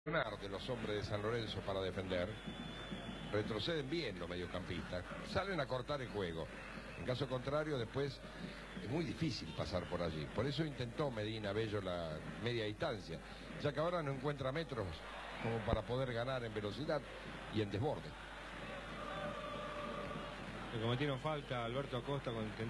De los hombres de San Lorenzo para defender, retroceden bien los mediocampistas, salen a cortar el juego. En caso contrario, después es muy difícil pasar por allí. Por eso intentó Medina Bello la media distancia, ya que ahora no encuentra metros como para poder ganar en velocidad y en desborde. Le cometieron falta a Alberto Acosta con